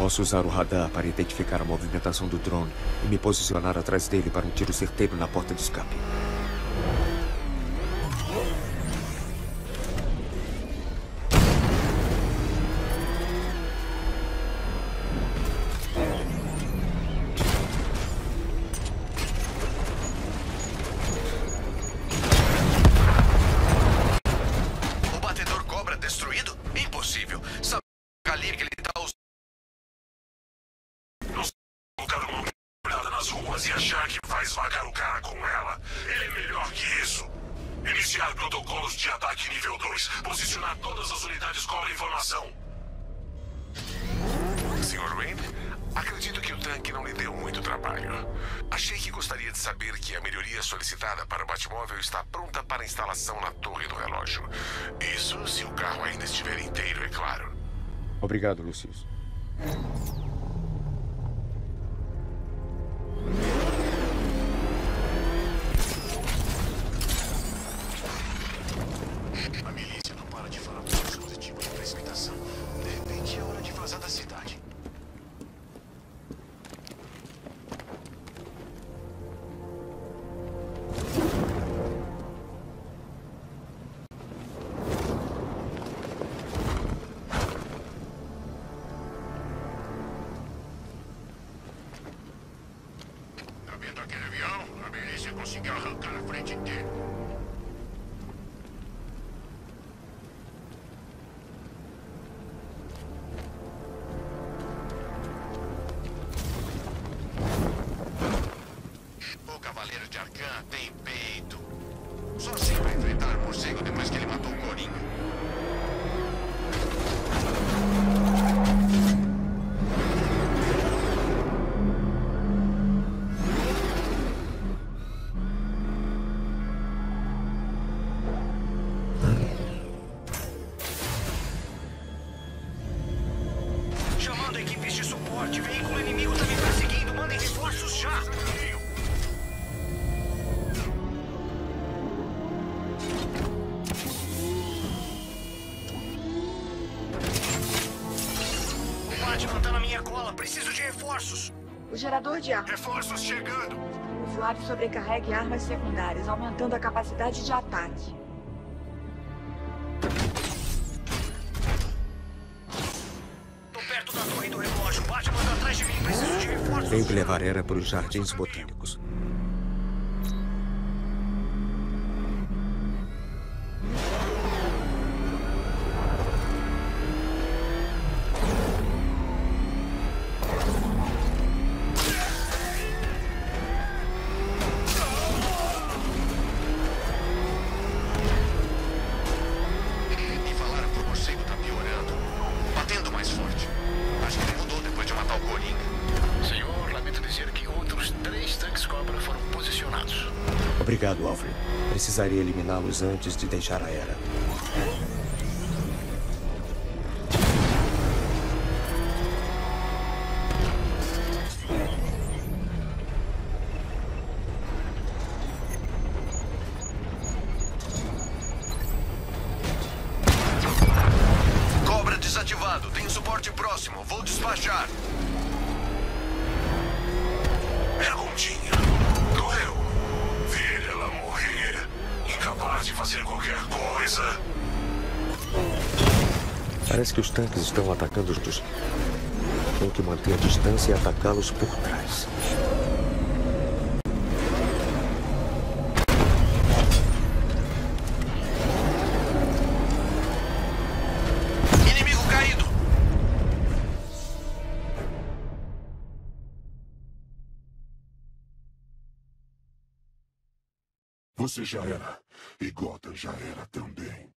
Posso usar o radar para identificar a movimentação do drone e me posicionar atrás dele para um tiro certeiro na porta de escape. O batedor Cobra destruído? Impossível. Sabe o calibre que ele tá usando? Colocar uma olhada nas ruas e achar que vai esmagar o cara com ela. Ele é melhor que isso. Iniciar protocolos de ataque nível dois. Posicionar todas as unidades Cobra informação. senhor Wayne, acredito que o tanque não lhe deu muito trabalho. Achei que gostaria de saber que a melhoria solicitada para o Batmóvel está pronta para instalação na torre do relógio. Isso se o carro ainda estiver inteiro, é claro. Obrigado, Lucius. A milícia não para de falar do dispositivo de precipitação. De repente é hora de vazar da cidade. Tá vendo aquele avião? A milícia conseguiu arrancar a frente inteira. O Cavaleiro de Arcan tem peito. Só assim pra enfrentar o morcego depois que ele matou o Coringa. Chamando equipes de suporte. Veículo inimigo tá me perseguindo. Mandem reforços já. O Batman tá na minha cola. Preciso de reforços. O gerador de armas. Reforços chegando. O usuário sobrecarregue armas secundárias, aumentando a capacidade de ataque. Tô perto da torre do relógio. O Batman tá atrás de mim. Preciso de reforços. Tenho que levar Era para os jardins botânicos. E falaram que o morcego tá piorando. Batendo mais forte. Acho que ele mudou depois de matar o Coringa. Senhor, lamento dizer que outros três tanques Cobra foram posicionados. Obrigado, Alfred. Precisaria eliminá-los antes de deixar a Era. Cobra desativado. Tem suporte próximo. Vou despachar. Perguntinha. Doeu? Ver ela morrer. Incapaz de fazer qualquer coisa. Parece que os tanques estão atacando juntos. Tenho que manter a distância e atacá-los por trás. Inimigo caído. Você já era. E Gotham já era também.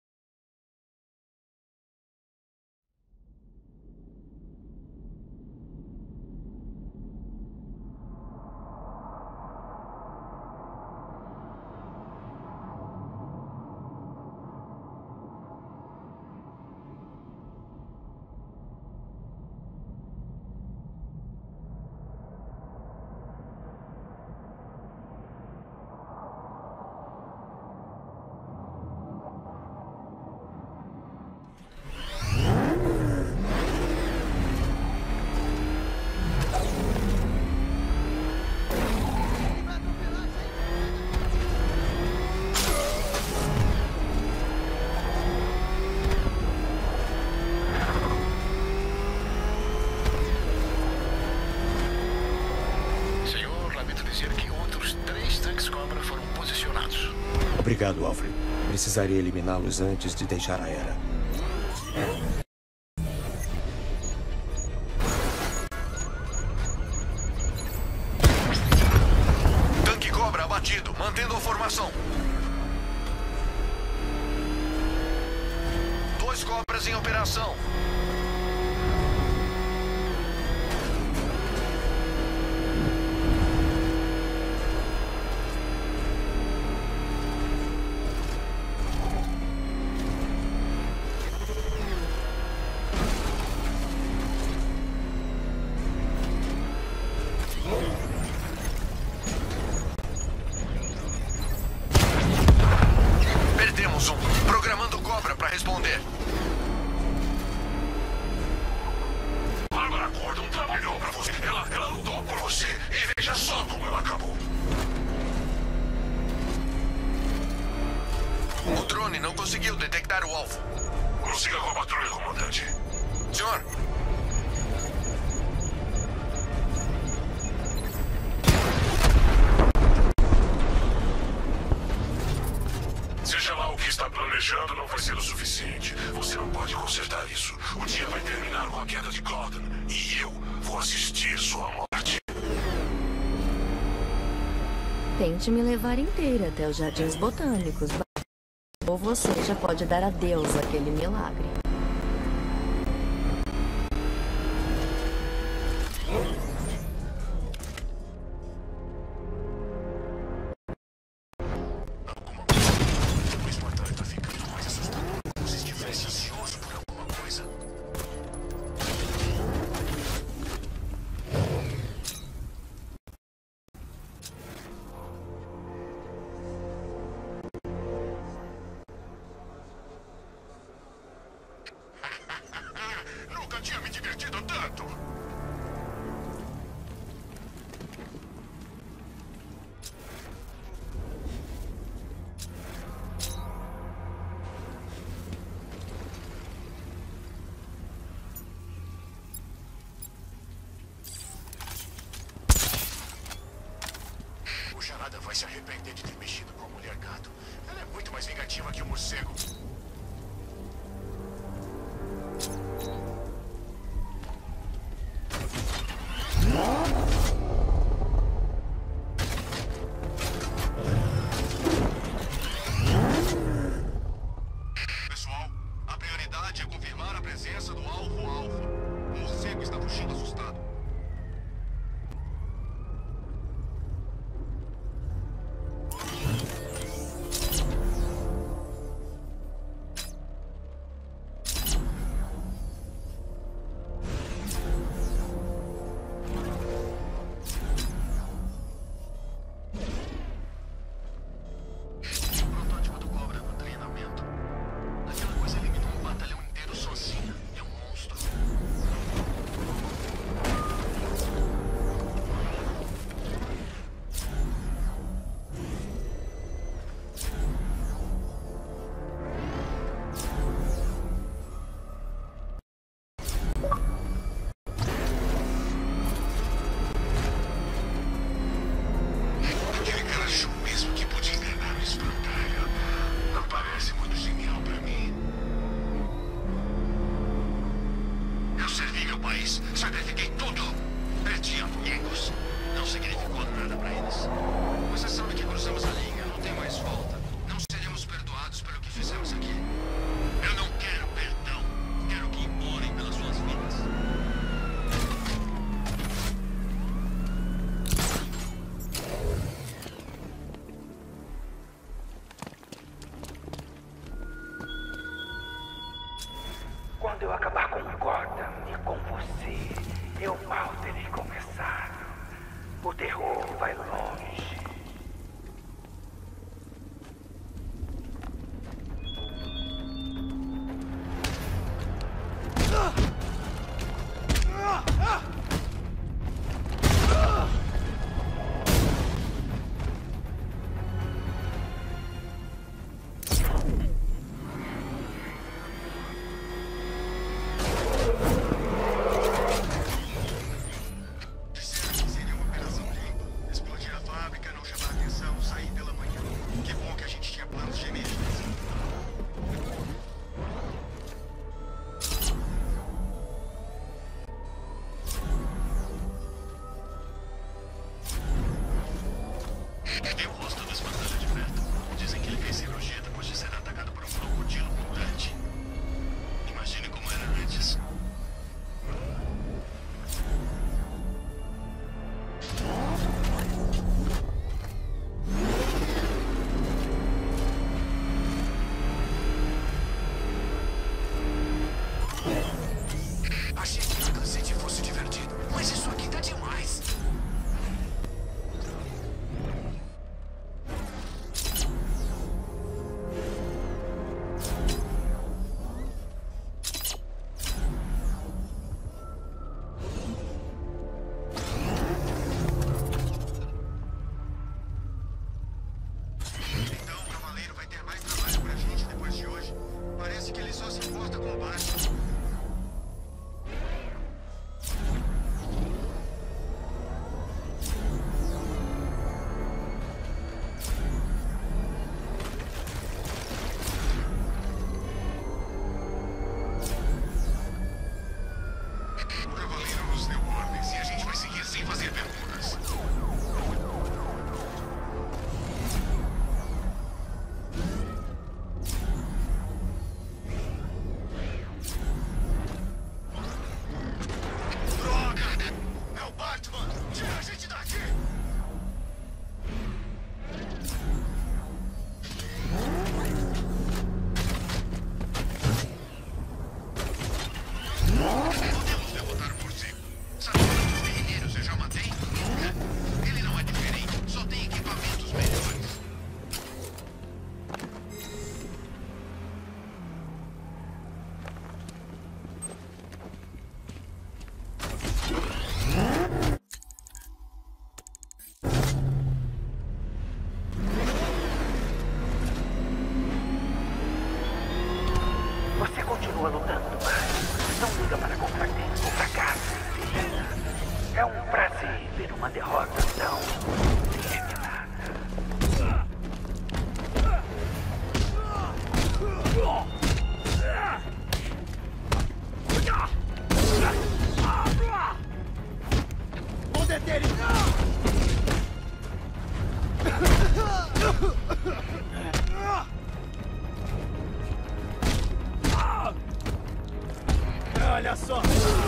Obrigado, Alfred. Precisaria eliminá-los antes de deixar a era. Tanque Cobra abatido, mantendo a formação. Dois Cobras em operação. Perdemos um. Programando Cobra para responder. Bárbara Gordon trabalhou pra você. Ela, ela lutou por você. E veja só como ela acabou. O drone não conseguiu detectar o alvo. Consiga com a patrulha, comandante. Senhor. Seja lá o que está planejando, não vai ser o suficiente. Você não pode consertar isso. O dia vai terminar com a queda de Gordon. E eu vou assistir sua morte. Tente me levar inteira até os Jardins Botânicos. Ou você já pode dar adeus àquele milagre. Nunca tinha me divertido tanto. O Charada vai se arrepender de ter mexido com a mulher gato. Ela é muito mais vingativa que o morcego. Pessoal, a prioridade é confirmar a presença do alvo-alvo. O morcego está fugindo assustado. Protótipo do Cobra no treinamento. Aquela coisa eliminou um batalhão inteiro sozinha. É um monstro. Aquele cara achou mesmo que podia enganar o espantalho. Não parece muito genial pra mim. Eu servi meu país, sacrifiquei tudo. Perdi amigos. Não significou nada pra eles. Você sabe que cruzamos a linha, não tem mais volta. Não seremos perdoados pelo que fizemos aqui. Eu não quero perdão. Quero que implorem pelas suas vidas. Quando eu acabar com o Gordon e com você, eu mal terei começado. O terror vai longe. Disseram que seria uma operação limpa. Explodir a fábrica, não planos de emergência. Eu rosto do espantalho de perto. Dizem que ele fez cirurgia depois de ser atacado por um crocodilo mutante. Imagine como era antes. Achei que o Cacete fosse divertido, mas isso aqui tá demais. Então o Cavaleiro vai ter mais trabalho pra gente depois de hoje. Parece que ele só se importa com o baixo. O Cavaleiro nos deu ordens e a gente vai seguir sem fazer perguntas. Droga! É o Batman! Tira a gente daqui! Podemos derrotar o morcego. Sabe quantos guerrilheiros eu já matei? Ele não é diferente, só tem equipamentos melhores. Você continua lutando, mas não liga para combater ou fracasso, filha. É um prazer ver uma derrota tão disciplinada. Vou deter ele! Olha só!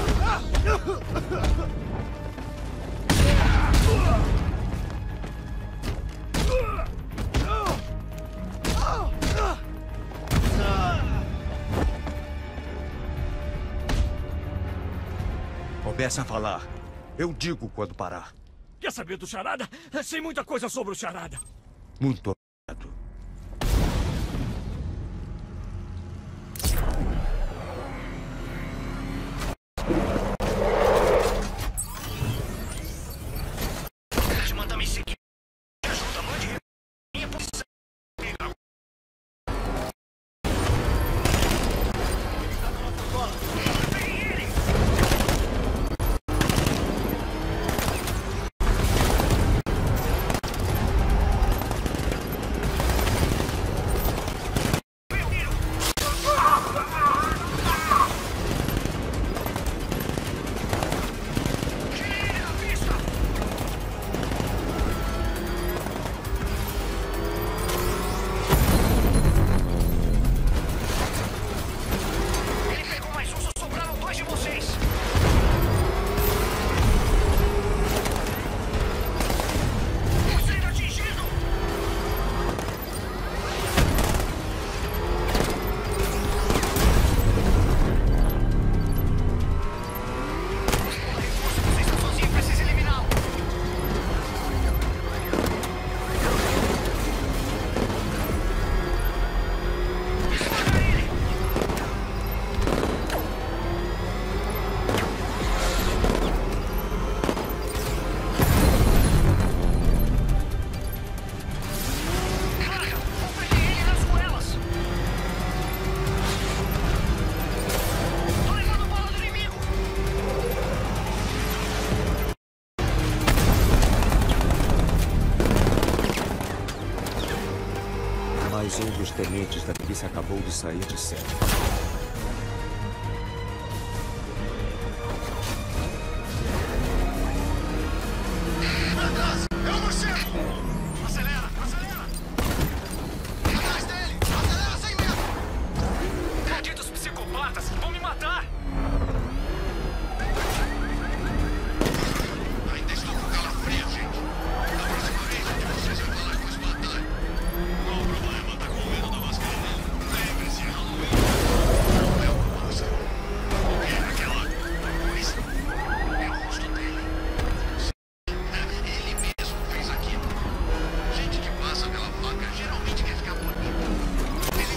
Começa a falar. Eu digo quando parar. Quer saber do Charada? Sei muita coisa sobre o Charada. Muito obrigado. Batman tá me seguindo. Me ajuda, mande minha posição. menos um dos tenentes da polícia acabou de sair de cela. É o morcego! Acelera, acelera! Atrás dele! Acelera sem medo! Malditos psicopatas! Vão me matar! Ainda estou com calafrio, gente. Da próxima vez que vocês falar com o espantalho. Qual o problema? Tá com medo da máscara dele? Lembre-se, Halloween. Não é uma máscara. O que é aquela coisa? É o rosto dele. Ele mesmo fez aquilo. Gente que passa pela faca geralmente quer ficar bonito. Ele...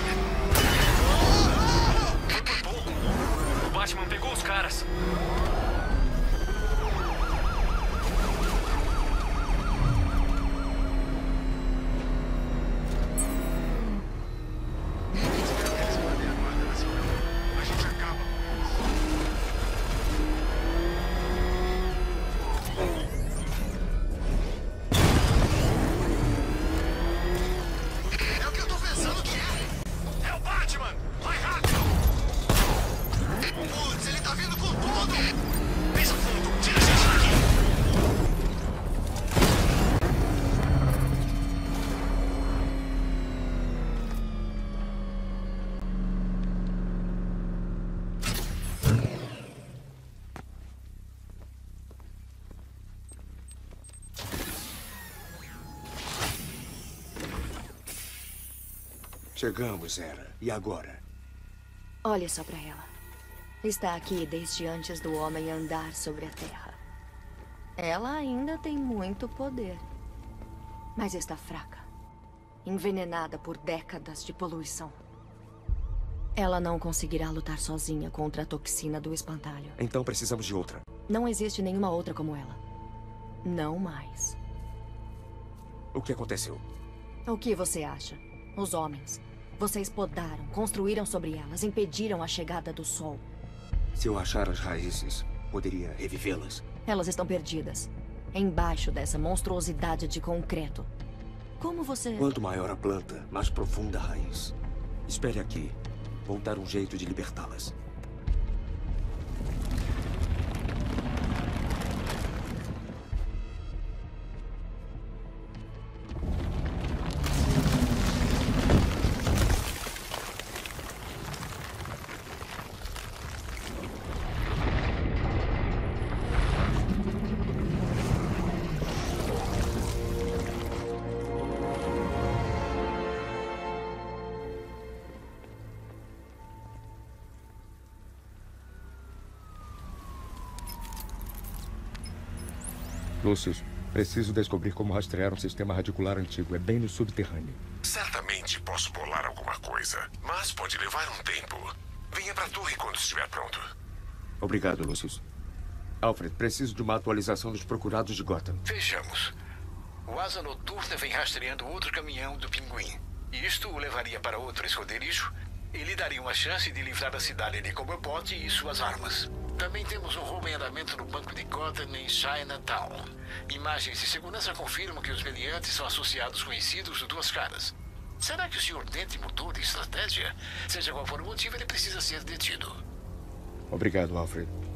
Foi por pouco. O Batman pegou os caras. A gente acaba. É o que eu tô pensando que é. É o Batman! Vai rápido! Putz, ele tá vindo com tudo! Pisa fundo! Tira a gente daqui! Chegamos, Era. E agora? Olhe só pra ela. Está aqui desde antes do homem andar sobre a Terra. Ela ainda tem muito poder. Mas está fraca. Envenenada por décadas de poluição. Ela não conseguirá lutar sozinha contra a toxina do espantalho. Então precisamos de outra. Não existe nenhuma outra como ela. Não mais. O que aconteceu? O que você acha? Os homens. Vocês podaram, construíram sobre elas, impediram a chegada do sol. Se eu achar as raízes, poderia revivê-las. Elas estão perdidas. Embaixo dessa monstruosidade de concreto. Como você... Quanto maior a planta, mais profunda a raiz. Espere aqui. Vou dar um jeito de libertá-las. Lucius, preciso descobrir como rastrear um sistema radicular antigo. É bem no subterrâneo. Certamente posso bolar alguma coisa, mas pode levar um tempo. Venha pra torre quando estiver pronto. Obrigado, Lucius. Alfred, preciso de uma atualização dos procurados de Gotham. Vejamos. O Asa Noturna vem rastreando outro caminhão do Pinguim. Isto o levaria para outro esconderijo e lhe daria uma chance de livrar a cidade de Cobblepot e suas armas. Também temos um roubo em andamento no banco de Gotham em Chinatown. Imagens de segurança confirmam que os meliantes são associados conhecidos de Duas Caras. Será que o senhor Dente mudou de estratégia? Seja qual for o motivo, ele precisa ser detido. Obrigado, Alfred.